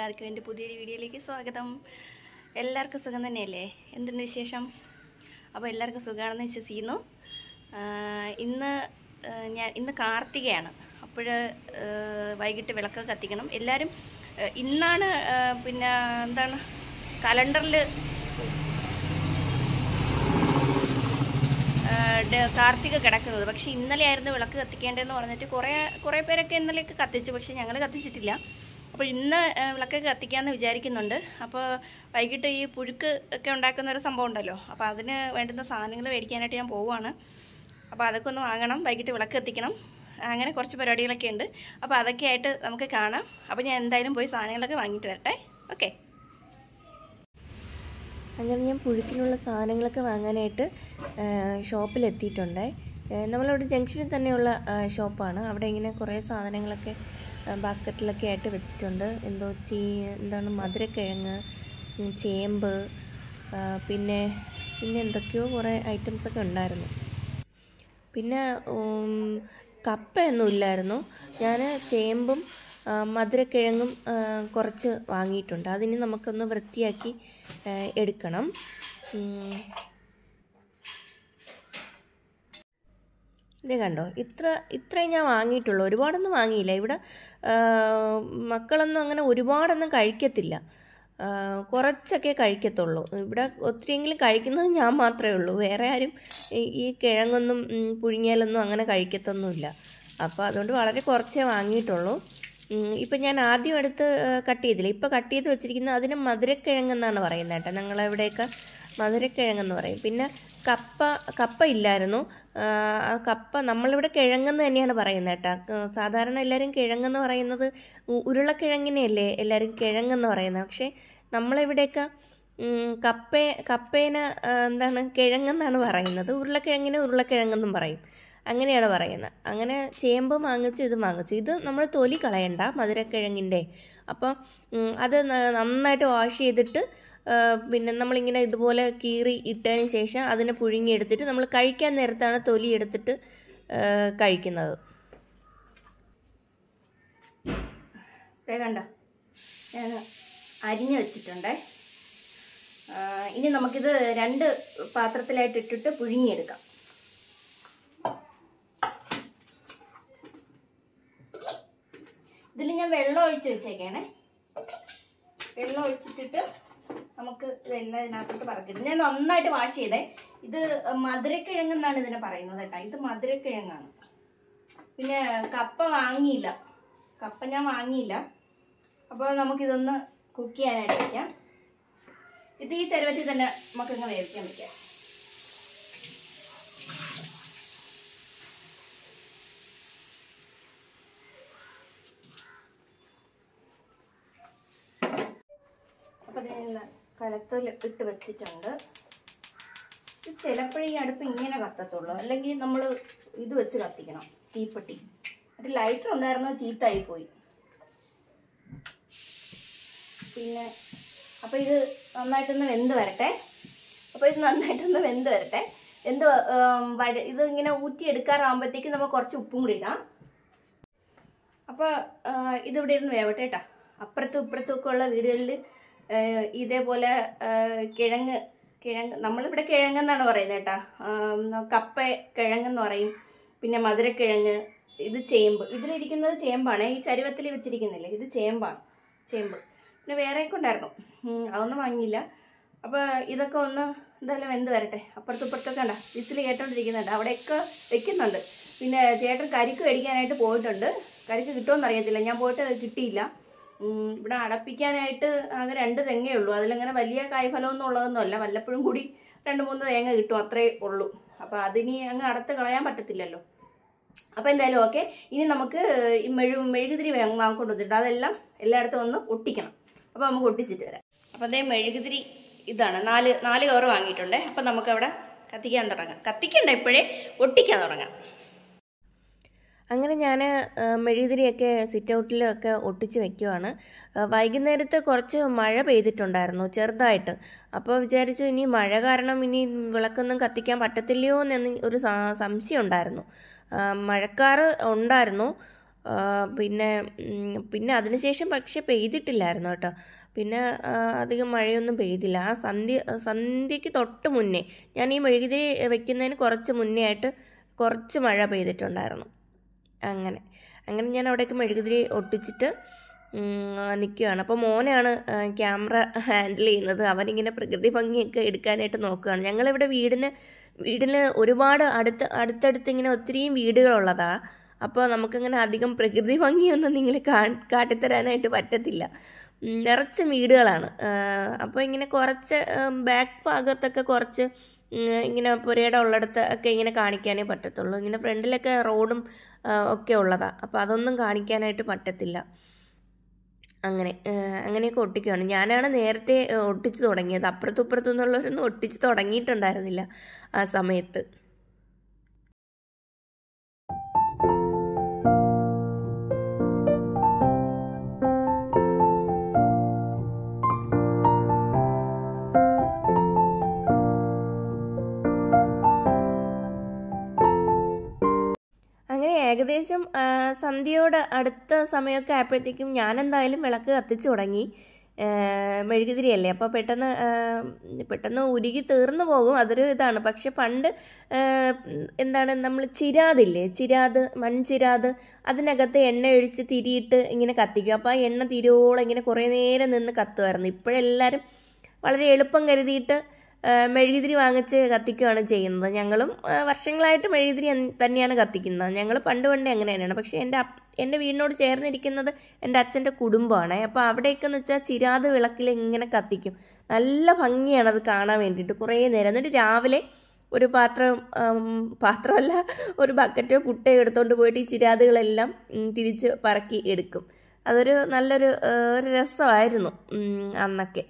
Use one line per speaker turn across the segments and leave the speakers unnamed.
എല്ലാവർക്കും എൻ്റെ പുതിയൊരു വീഡിയോയിലേക്ക് സ്വാഗതം. എല്ലാവർക്കും സുഖം തന്നെയല്ലേ? എന്തുണ്ട് വിശേഷം? അപ്പോൾ എല്ലാവർക്കും സുഖമാണെന്ന് വിശ്വസിക്കുന്നു. ഇന്ന് കാർത്തികയാണ്. അപ്പോൾ വൈകിട്ട് വിളക്കൊക്കെ കത്തിക്കണം. എല്ലാവരും ഇന്നാണ് പിന്നെ എന്താണ് കലണ്ടറിൽ കാർത്തിക കിടക്കുന്നത്. പക്ഷേ ഇന്നലെ ആയിരുന്നു വിളക്ക് കത്തിക്കേണ്ടതെന്ന് പറഞ്ഞിട്ട് കുറേ പേരൊക്കെ ഇന്നലെയൊക്കെ കത്തിച്ചു. പക്ഷേ ഞങ്ങൾ കത്തിച്ചിട്ടില്ല. അപ്പോൾ ഇന്ന് വിളക്കൊക്കെ കത്തിക്കാമെന്ന് വിചാരിക്കുന്നുണ്ട്. അപ്പോൾ വൈകിട്ട് ഈ പുഴുക്ക് ഒക്കെ ഉണ്ടാക്കുന്ന ഒരു സംഭവം ഉണ്ടല്ലോ, അപ്പോൾ അതിന് വേണ്ടുന്ന സാധനങ്ങൾ മേടിക്കാനായിട്ട് ഞാൻ പോവുകയാണ്. അപ്പോൾ അതൊക്കെ ഒന്ന് വാങ്ങണം, വൈകിട്ട് വിളക്ക് കത്തിക്കണം, അങ്ങനെ കുറച്ച് പരിപാടികളൊക്കെ ഉണ്ട്. അപ്പോൾ അതൊക്കെ ആയിട്ട് നമുക്ക് കാണാം. അപ്പോൾ ഞാൻ എന്തായാലും പോയി സാധനങ്ങളൊക്കെ വാങ്ങിയിട്ട് വരട്ടെ. ഓക്കെ.
അങ്ങനെ ഞാൻ പുഴുക്കിനുള്ള സാധനങ്ങളൊക്കെ വാങ്ങാനായിട്ട് ഷോപ്പിലെത്തിയിട്ടുണ്ട്. നമ്മളിവിടെ ജംഗ്ഷനിൽ തന്നെയുള്ള ഷോപ്പാണ്. അവിടെ ഇങ്ങനെ കുറേ സാധനങ്ങളൊക്കെ ബാസ്ക്കറ്റിലൊക്കെ ആയിട്ട് വെച്ചിട്ടുണ്ട്. എന്താണ് മധുരക്കിഴങ്ങ്, ചേമ്പ്, പിന്നെ എന്തൊക്കെയോ കുറേ ഐറ്റംസൊക്കെ ഉണ്ടായിരുന്നു. പിന്നെ കപ്പയൊന്നും ഇല്ലായിരുന്നു. ഞാൻ ചേമ്പും മധുരക്കിഴങ്ങും കുറച്ച് വാങ്ങിയിട്ടുണ്ട്. അതിന് നമുക്കൊന്ന് വൃത്തിയാക്കി എടുക്കണം. ഇത് കണ്ടോ, ഇത്രയും ഞാൻ വാങ്ങിയിട്ടുള്ളൂ. ഒരുപാടൊന്നും വാങ്ങിയില്ല. ഇവിടെ മക്കളൊന്നും അങ്ങനെ ഒരുപാടൊന്നും കഴിക്കത്തില്ല, കുറച്ചൊക്കെ കഴിക്കത്തുള്ളൂ. ഇവിടെ ഒത്തിരിയെങ്കിലും കഴിക്കുന്നത് ഞാൻ മാത്രമേ ഉള്ളൂ. വേറെ ആരും ഈ കിഴങ്ങൊന്നും പുഴുങ്ങിയാലൊന്നും അങ്ങനെ കഴിക്കത്തൊന്നുമില്ല. അപ്പോൾ അതുകൊണ്ട് വളരെ കുറച്ചേ വാങ്ങിയിട്ടുള്ളൂ. ഇപ്പം ഞാൻ ആദ്യം എടുത്ത് കട്ട് ചെയ്തില്ല, ഇപ്പോൾ കട്ട് ചെയ്ത് വെച്ചിരിക്കുന്നത് അതിന് മധുരക്കിഴങ്ങെന്നാണ് പറയുന്നത് കേട്ടോ. ഞങ്ങളെവിടെയൊക്കെ മധുരക്കിഴങ്ങെന്ന് പറയും. പിന്നെ കപ്പ ഇല്ലായിരുന്നു. കപ്പ നമ്മളിവിടെ കിഴങ്ങെന്ന് തന്നെയാണ് പറയുന്നത് കേട്ടോ. സാധാരണ എല്ലാവരും കിഴങ്ങെന്ന് പറയുന്നത് ഉരുളക്കിഴങ്ങിനെയല്ലേ എല്ലാവരും കിഴങ്ങെന്ന് പറയുന്നത്. പക്ഷേ നമ്മളിവിടെയൊക്കെ കപ്പേനെ എന്താണ് കിഴങ്ങെന്നാണ് പറയുന്നത്. ഉരുളക്കിഴങ്ങിനെ ഉരുളക്കിഴങ്ങെന്നും പറയും. അങ്ങനെയാണ് പറയുന്നത്. അങ്ങനെ ചേമ്പ് വാങ്ങിച്ചു, ഇത് വാങ്ങിച്ചു. ഇത് നമ്മൾ തൊലി കളയണ്ട മധുരക്കിഴങ്ങിൻ്റെ. അപ്പം അത് നന്നായിട്ട് വാഷ് ചെയ്തിട്ട് പിന്നെ നമ്മളിങ്ങനെ ഇതുപോലെ കീറി ഇട്ടതിന് ശേഷം അതിനെ പുഴുങ്ങിയെടുത്തിട്ട് നമ്മൾ കഴിക്കാൻ നേരത്താണ് തൊലി എടുത്തിട്ട് കഴിക്കുന്നത്.
കണ്ടോ, ഞാൻ അരിഞ്ഞു വെച്ചിട്ടുണ്ടേ. ഇനി നമുക്കിത് 2 പാത്രത്തിലായിട്ട് ഇട്ടിട്ട് പുഴുങ്ങിയെടുക്കാം. ഇതിൽ ഞാൻ വെള്ളം ഒഴിച്ച് വെച്ചേക്കാണേ. വെള്ളം ഒഴിച്ചിട്ടിട്ട് നമുക്ക് ഇതെല്ലാം ഇതിനകത്തോട്ട് പറക്കിട്ട് ഞാൻ നന്നായിട്ട് വാഷ് ചെയ്തേ. ഇത് മധുരക്കിഴങ്ങെന്നാണ് ഇതിനെ പറയുന്നത് കേട്ടോ. ഇത് മധുരക്കിഴങ്ങാണ്. പിന്നെ കപ്പ ഞാൻ വാങ്ങിയില്ല. അപ്പോൾ നമുക്കിതൊന്ന് കുക്ക് ചെയ്യാനായിട്ട് വയ്ക്കാം. ഇത് ഈ ചരുവത്തിൽ തന്നെ നമുക്കിങ്ങ് വേവിക്കാൻ വയ്ക്കാം. അപ്പോൾ ഞാൻ കലത്തിൽ ഇട്ട് വെച്ചിട്ടുണ്ട്. ഇത് ചിലപ്പോഴേ ഈ അടുപ്പ് ഇങ്ങനെ കത്തത്തുള്ളൂ, അല്ലെങ്കിൽ നമ്മൾ ഇത് വെച്ച് കത്തിക്കണം, തീപ്പെട്ടി. ഒരു ലൈറ്റർ ഉണ്ടായിരുന്നത് ചീത്തായിപ്പോയി. പിന്നെ അപ്പോൾ ഇത് നന്നായിട്ടൊന്ന് വെന്ത് വരട്ടെ. ഇത് ഇങ്ങനെ ഊറ്റിയെടുക്കാറാകുമ്പോഴത്തേക്ക് നമ്മൾ കുറച്ച് ഉപ്പും കൂടി ഇടാം. അപ്പോൾ ഇതിവിടെ ഇരുന്ന് വേവട്ടെ കേട്ടോ. അപ്പുറത്തും ഇപ്പുറത്തും ഒക്കെ ഉള്ള വീടുകളിൽ ഇതേപോലെ കിഴങ്ങ് നമ്മളിവിടെ കിഴങ്ങെന്നാണ് പറയുന്നത് കേട്ടോ. കപ്പ കിഴങ്ങെന്ന് പറയും. പിന്നെ മധുരക്കിഴങ്ങ്, ഇത് ചേമ്പ്. ഇതിലിരിക്കുന്നത് ചേമ്പാണ്. ഈ ചരുവത്തിൽ വെച്ചിരിക്കുന്നില്ലേ, ഇത് ചേമ്പ്. പിന്നെ വേറെയൊക്കെ ഉണ്ടായിരുന്നു, അതൊന്നും വാങ്ങിയില്ല. അപ്പോൾ ഇതൊക്കെ ഒന്ന് എന്തായാലും വെന്ത് വരട്ടെ. അപ്പുറത്തും ഇപ്പുറത്തൊക്കെ കണ്ട വിസിൽ കേട്ടോണ്ടിരിക്കുന്നുണ്ട്. അവിടെയൊക്കെ വെക്കുന്നുണ്ട്. പിന്നെ ചേട്ടൻ കരിക്ക് മേടിക്കാനായിട്ട് പോയിട്ടുണ്ട്. കരിക്ക് കിട്ടുമെന്ന് അറിയത്തില്ല, ഞാൻ പോയിട്ട് അത് കിട്ടിയില്ല. ഇവിടെ അടപ്പിക്കാനായിട്ട് ആകെ 2 തെങ്ങേ ഉള്ളൂ. അതിലങ്ങനെ വലിയ കായ്ഫലമൊന്നും ഉള്ളതൊന്നുമല്ല. വല്ലപ്പോഴും കൂടി 2-3 തേങ്ങ കിട്ടും, അത്രേ ഉള്ളൂ. അപ്പോൾ അതിനി അങ്ങ് അടത്ത് കളയാൻ പറ്റത്തില്ലല്ലോ. അപ്പോൾ എന്തായാലും ഓക്കെ. ഇനി നമുക്ക് ഈ മെഴുകുതിരി വാങ്ങിക്കൊണ്ടുവന്നിട്ട് അതെല്ലാം എല്ലായിടത്തും ഒന്ന് ഒട്ടിക്കണം. അപ്പോൾ നമുക്ക് ഒട്ടിച്ചിട്ട് വരാം. അപ്പോൾ അതേ മെഴുകുതിരി ഇതാണ്, 4 കവർ വാങ്ങിയിട്ടുണ്ടേ. അപ്പോൾ നമുക്കവിടെ കത്തിക്കാൻ തുടങ്ങാം. കത്തിക്കണ്ട, ഇപ്പോഴേ ഒട്ടിക്കാൻ തുടങ്ങാം.
അങ്ങനെ ഞാൻ മെഴുകുതിരിയൊക്കെ സിറ്റ് ഔട്ടിലൊക്കെ ഒട്ടിച്ച് വെക്കുവാണ്. വൈകുന്നേരത്ത് കുറച്ച് മഴ പെയ്തിട്ടുണ്ടായിരുന്നു ചെറുതായിട്ട്. അപ്പോൾ വിചാരിച്ചു ഇനി മഴ കാരണം ഇനി വിളക്കൊന്നും കത്തിക്കാൻ പറ്റത്തില്ലയോ എന്ന് ഒരു സംശയം ഉണ്ടായിരുന്നു. മഴക്കാറ് ഉണ്ടായിരുന്നു. പിന്നെ പിന്നെ അതിനുശേഷം പക്ഷെ പെയ്തിട്ടില്ലായിരുന്നു കേട്ടോ. പിന്നെ അധികം മഴയൊന്നും പെയ്തില്ല. ആ സന്ധ്യയ്ക്ക് തൊട്ട് മുന്നേ, ഞാൻ ഈ മെഴുകുതിരി വെക്കുന്നതിന് കുറച്ച് മുന്നേ ആയിട്ട് കുറച്ച് മഴ പെയ്തിട്ടുണ്ടായിരുന്നു. അങ്ങനെ ഞാൻ അവിടേക്ക് മെഴുകുതിരി ഒട്ടിച്ചിട്ട് നിൽക്കുകയാണ്. അപ്പോൾ മോനാണ് ക്യാമറ ഹാൻഡിൽ ചെയ്യുന്നത്. അവനിങ്ങനെ പ്രകൃതി ഭംഗിയൊക്കെ എടുക്കാനായിട്ട് നോക്കുകയാണ്. ഞങ്ങളിവിടെ വീടിന് ഒരുപാട് അടുത്തടുത്ത് ഇങ്ങനെ ഒത്തിരിയും വീടുകളുള്ളതാണ്. അപ്പോൾ നമുക്കങ്ങനെ അധികം പ്രകൃതി ഭംഗിയൊന്നും നിങ്ങൾ കാട്ടിത്തരാനായിട്ട് പറ്റത്തില്ല. നിറച്ച് വീടുകളാണ്. അപ്പോൾ ഇങ്ങനെ കുറച്ച് ബാക്ക് ഭാഗത്തൊക്കെ കുറച്ച് ഇങ്ങനെ പുരയുടെ ഉള്ളിടത്ത് ഒക്കെ ഇങ്ങനെ കാണിക്കാനേ പറ്റത്തുള്ളൂ. ഇങ്ങനെ ഫ്രണ്ടിലൊക്കെ റോഡും ഒക്കെ ഉള്ളതാണ്. അപ്പോൾ അതൊന്നും കാണിക്കാനായിട്ട് പറ്റത്തില്ല. അങ്ങനെയൊക്കെ ഒട്ടിക്കുകയാണ്. ഞാനാണ് നേരത്തെ ഒട്ടിച്ച് തുടങ്ങിയത്. അപ്പുറത്തും എന്നുള്ളവരൊന്നും ഒട്ടിച്ച് തുടങ്ങിയിട്ടുണ്ടായിരുന്നില്ല ആ സമയത്ത്. അങ്ങനെ ഏകദേശം സന്ധ്യയോട് അടുത്ത സമയമൊക്കെ ആയപ്പോഴത്തേക്കും ഞാനെന്തായാലും വിളക്ക് കത്തിച്ചു തുടങ്ങി. മെഴുകുതിരിയല്ലേ, അപ്പോൾ പെട്ടെന്ന് ഉരുകി തീർന്നു പോകും, അതൊരു ഇതാണ്. പക്ഷെ പണ്ട് എന്താണ് നമ്മൾ മൺചിരാത് അതിനകത്ത് എണ്ണ ഒഴിച്ച് തിരിയിട്ട് ഇങ്ങനെ കത്തിക്കും. അപ്പോൾ ആ എണ്ണ തിരിയോളം ഇങ്ങനെ കുറേ നേരം നിന്ന് കത്തുമായിരുന്നു. ഇപ്പോഴെല്ലാവരും വളരെ എളുപ്പം കരുതിയിട്ട് മെഴുകുതിരി വാങ്ങിച്ച് കത്തിക്കുകയാണ് ചെയ്യുന്നത്. ഞങ്ങളും വർഷങ്ങളായിട്ട് മെഴുകുതിരി തന്നെയാണ് കത്തിക്കുന്നത്. ഞങ്ങൾ പണ്ട് അങ്ങനെ തന്നെയാണ്. പക്ഷേ എൻ്റെ വീടിനോട് ചേർന്നിരിക്കുന്നത് എൻ്റെ അച്ഛൻ്റെ കുടുംബമാണ്. അപ്പോൾ അവിടെയൊക്കെയെന്ന് വെച്ചാൽ ചിരാത് വിളക്കിൽ ഇങ്ങനെ കത്തിക്കും. നല്ല ഭംഗിയാണ് അത് കാണാൻ വേണ്ടിയിട്ട് കുറേ നേരം. എന്നിട്ട് രാവിലെ ഒരു പാത്രമല്ല ഒരു ബക്കറ്റോ കുട്ടയോ എടുത്തുകൊണ്ട് പോയിട്ട് ഈ ചിരാതുകളെല്ലാം തിരിച്ച് പറക്കി എടുക്കും. അതൊരു നല്ലൊരു ഒരു രസമായിരുന്നു അന്നൊക്കെ.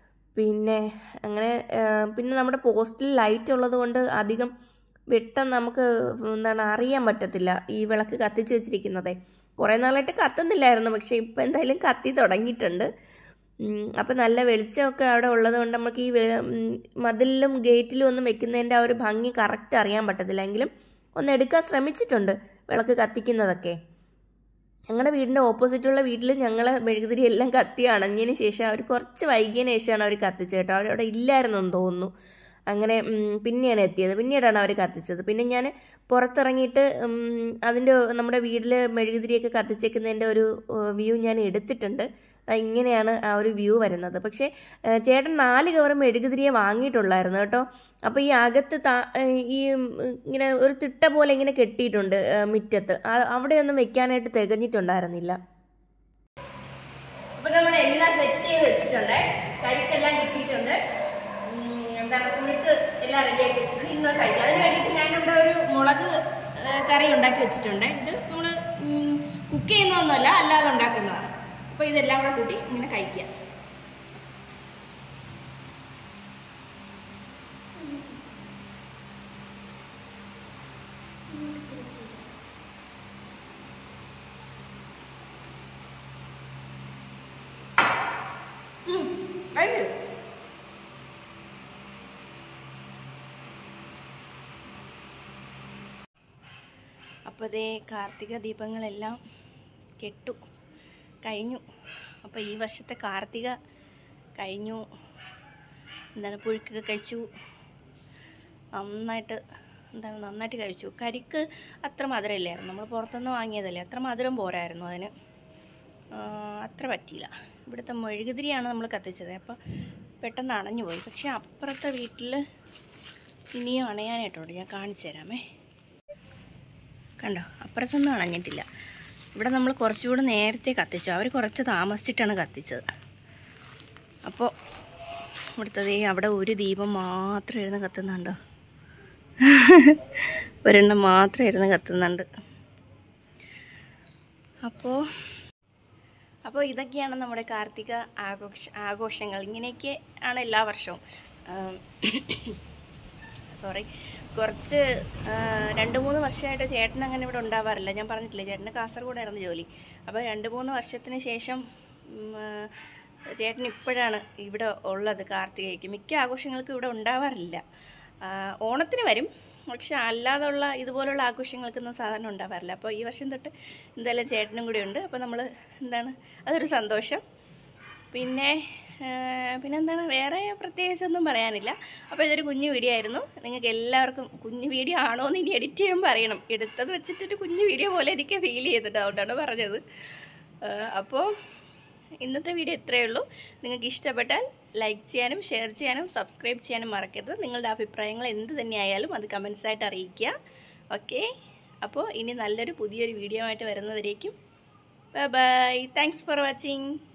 പിന്നെ നമ്മുടെ പോസ്റ്റിൽ ലൈറ്റ് ഉള്ളത് കൊണ്ട് അധികം പെട്ടെന്ന് നമുക്ക് അറിയാൻ പറ്റത്തില്ല ഈ വിളക്ക് കത്തിച്ച് വെച്ചിരിക്കുന്നതേ. കുറേ നാളായിട്ട് കത്തുന്നില്ലായിരുന്നു, പക്ഷേ ഇപ്പോൾ എന്തായാലും കത്തി തുടങ്ങിയിട്ടുണ്ട്. അപ്പോൾ നല്ല വെളിച്ചമൊക്കെ അവിടെ ഉള്ളത് കൊണ്ട് നമുക്ക് ഈ മതിലിലും ഗേറ്റിലും ഒന്നും വെക്കുന്നതിൻ്റെ ആ ഒരു ഭംഗി കറക്റ്റ് അറിയാൻ പറ്റത്തില്ല. എങ്കിലും ഒന്ന് എടുക്കാൻ ശ്രമിച്ചിട്ടുണ്ട് വിളക്ക് കത്തിക്കുന്നതൊക്കെ. ഞങ്ങളുടെ വീടിൻ്റെ ഓപ്പോസിറ്റുള്ള വീട്ടിൽ ഞങ്ങൾ മെഴുകുതിരി എല്ലാം കത്തി അണഞ്ഞതിന് ശേഷം അവർ കുറച്ച് വൈകിയതിന് ശേഷമാണ് അവർ കത്തിച്ചത് കേട്ടോ. അവരവിടെ ഇല്ലായിരുന്നെന്ന് തോന്നുന്നു. അങ്ങനെ പിന്നീടാണ് അവർ കത്തിച്ചത്. പിന്നെ ഞാൻ പുറത്തിറങ്ങിയിട്ട് നമ്മുടെ വീട്ടിൽ മെഴുകുതിരിയൊക്കെ കത്തിച്ചേക്കുന്നതിൻ്റെ ഒരു വ്യൂ ഞാൻ എടുത്തിട്ടുണ്ട്. ഇങ്ങനെയാണ് ആ ഒരു വ്യൂ വരുന്നത്. പക്ഷേ ചേട്ടൻ 4 കവർ മെഴുകുതിരിയെ വാങ്ങിയിട്ടുള്ളായിരുന്നു കേട്ടോ. അപ്പോൾ ഈ അകത്ത് ഇങ്ങനെ ഒരു തിട്ട പോലെ ഇങ്ങനെ കെട്ടിയിട്ടുണ്ട് മുറ്റത്ത്. അവിടെയൊന്നും വെക്കാനായിട്ട് തികഞ്ഞിട്ടുണ്ടായിരുന്നില്ല. അപ്പോൾ നമ്മളെല്ലാം സെറ്റ് ചെയ്ത് വെച്ചിട്ടുണ്ട്. കരിക്കെല്ലാം കിട്ടിയിട്ടുണ്ട്. പുഴുക്ക് എല്ലാം റെഡിയാക്കി വെച്ചിട്ടുണ്ട്. ഇന്ന് കഴിക്കാം. അതിന് വേണ്ടിയിട്ട് ഞാനിവിടെ ഒരു മുളക് കറി ഉണ്ടാക്കി വെച്ചിട്ടുണ്ട്. ഇത് നമ്മൾ കുക്ക് ചെയ്യുന്നതൊന്നുമല്ല, അല്ലാതെ ഉണ്ടാക്കുന്നതാണ്. അപ്പോൾ ഇതെല്ലാം കൂടെ കൂട്ടി ഇങ്ങനെ കഴിക്കുക. അപ്പോൾ അതേ കാർത്തിക ദീപങ്ങളെല്ലാം കഴിഞ്ഞു. അപ്പോൾ ഈ വർഷത്തെ കാർത്തിക കഴിഞ്ഞു. പുഴുക്കൊക്കെ കഴിച്ചു. നന്നായിട്ട് കഴിച്ചു. കരിക്ക് അത്ര മധുരമില്ലായിരുന്നു. നമ്മൾ പുറത്തുനിന്ന് വാങ്ങിയതല്ലേ, അത്ര മധുരം പോരായിരുന്നു അതിന്. അത്ര പറ്റിയില്ല. ഇവിടുത്തെ മെഴുകുതിരിയാണ് നമ്മൾ കത്തിച്ചത്. അപ്പോൾ പെട്ടെന്ന് അണഞ്ഞു പോയി. പക്ഷെ അപ്പുറത്തെ വീട്ടിൽ ഇനിയും അണയാനായിട്ടുണ്ട്. ഞാൻ കാണിച്ചു തരാമേ. കണ്ടോ, അപ്പുറത്തൊന്നും അണഞ്ഞിട്ടില്ല. ഇവിടെ നമ്മൾ കുറച്ചുകൂടെ നേരത്തെ കത്തിച്ചു. അവർ കുറച്ച് താമസിച്ചിട്ടാണ് കത്തിച്ചത്. അപ്പോൾ ഇവിടുത്തെ അവിടെ ഒരു ദീപം മാത്രം ഇരുന്ന് കത്തുന്നുണ്ടോ? ഒരെണ്ണം മാത്രം ഇരുന്ന് കത്തുന്നുണ്ട്. അപ്പോൾ ഇതൊക്കെയാണ് നമ്മുടെ കാർത്തിക ആഘോഷങ്ങൾ. ഇങ്ങനെയൊക്കെ ആണ് എല്ലാ വർഷവും. കുറച്ച് 2-3 വർഷമായിട്ട് ചേട്ടൻ അങ്ങനെ ഇവിടെ ഉണ്ടാവാറില്ല. ഞാൻ പറഞ്ഞിട്ടില്ലേ, ചേട്ടന് കാസർഗോഡായിരുന്നു ജോലി. അപ്പോൾ 2-3 വർഷത്തിന് ശേഷം ചേട്ടൻ ഇപ്പോഴാണ് ഇവിടെ ഉള്ളത് കാർത്തികയ്ക്ക്. മിക്ക ആഘോഷങ്ങൾക്കും ഇവിടെ ഉണ്ടാവാറില്ല. ഓണത്തിന് വരും,
പക്ഷെ അല്ലാതുള്ള ഇതുപോലുള്ള ആഘോഷങ്ങൾക്കൊന്നും സാധാരണ ഉണ്ടാവാറില്ല. അപ്പോൾ ഈ വർഷം തൊട്ട് എന്തായാലും ചേട്ടനും കൂടി ഉണ്ട്. അപ്പോൾ നമ്മൾ എന്താണ് അതൊരു സന്തോഷം. പിന്നെന്താണ് വേറെ പ്രത്യേകിച്ചൊന്നും പറയാനില്ല. അപ്പോൾ ഇതൊരു കുഞ്ഞു വീഡിയോ ആയിരുന്നു. നിങ്ങൾക്ക് എല്ലാവർക്കും കുഞ്ഞു വീഡിയോ ആണോ എന്ന് ഇനി എഡിറ്റ് ചെയ്യുമ്പോൾ അറിയണം. എടുത്തത് വെച്ചിട്ടൊരു കുഞ്ഞു വീഡിയോ പോലെ എനിക്ക് ഫീൽ ചെയ്തിട്ട് അതുകൊണ്ടാണ് പറഞ്ഞത്. അപ്പോൾ ഇന്നത്തെ വീഡിയോ ഇത്രയേ ഉള്ളൂ. നിങ്ങൾക്ക് ഇഷ്ടപ്പെട്ടാൽ ലൈക്ക് ചെയ്യാനും ഷെയർ ചെയ്യാനും സബ്സ്ക്രൈബ് ചെയ്യാനും മറക്കരുത്. നിങ്ങളുടെ അഭിപ്രായങ്ങൾ എന്ത് തന്നെയായാലും അത് കമൻസായിട്ട് അറിയിക്കുക. ഓക്കെ, അപ്പോൾ ഇനി നല്ലൊരു പുതിയൊരു വീഡിയോ ആയിട്ട് വരുന്നവരേക്കും bye bye. Thanks for watching.